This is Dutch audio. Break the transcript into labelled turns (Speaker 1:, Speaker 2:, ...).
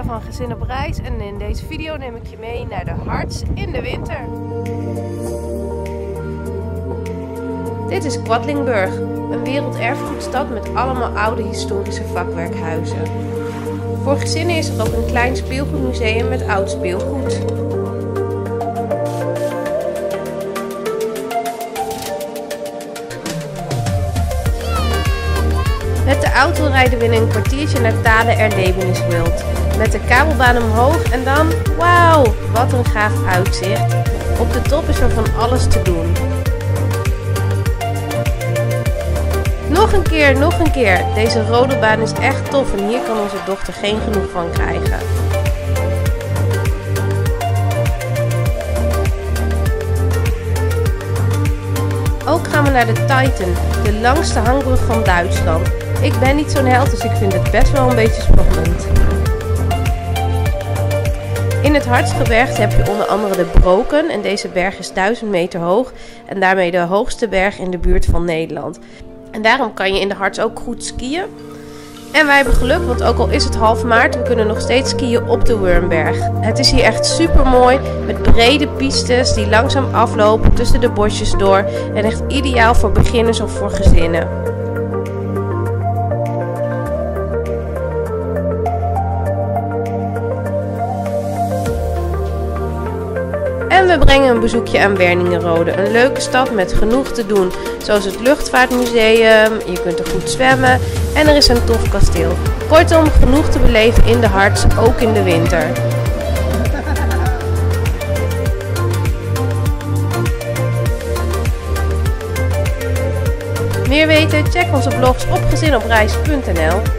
Speaker 1: van Gezin op Reis en in deze video neem ik je mee naar de Harts in de winter. Dit is Quedlinburg, een werelderfgoedstad met allemaal oude historische vakwerkhuizen. Voor gezinnen is er ook een klein speelgoedmuseum met oud speelgoed. Met de auto rijden we in een kwartiertje naar Thale Erlebniswelt. Met de kabelbaan omhoog en dan, wauw, wat een gaaf uitzicht. Op de top is er van alles te doen. Nog een keer. Deze rode baan is echt tof en hier kan onze dochter geen genoeg van krijgen. Ook gaan we naar de Titan, de langste hangbrug van Duitsland. Ik ben niet zo'n held, dus ik vind het best wel een beetje spannend. In het Hartsgebergte heb je onder andere de Broken en deze berg is 1000 meter hoog en daarmee de hoogste berg in de buurt van Nederland. En daarom kan je in de Harts ook goed skiën. En wij hebben geluk, want ook al is het half maart, we kunnen nog steeds skiën op de Wurmberg. Het is hier echt super mooi, met brede pistes die langzaam aflopen tussen de bosjes door. En echt ideaal voor beginners of voor gezinnen. En we brengen een bezoekje aan Wernigerode, een leuke stad met genoeg te doen, zoals het luchtvaartmuseum, je kunt er goed zwemmen en er is een tof kasteel. Kortom, genoeg te beleven in de Harts, ook in de winter. Meer weten? Check onze blogs op gezinopreis.nl.